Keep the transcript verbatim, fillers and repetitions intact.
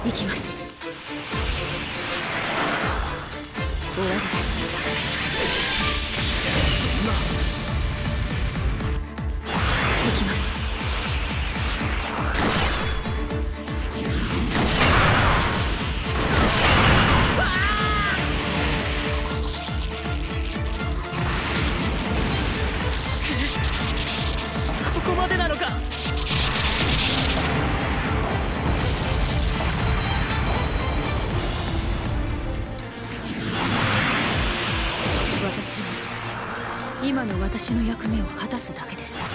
行きます。終わりです。そんな。行きます。ここまでなのか。私は今の私の役目を果たすだけです。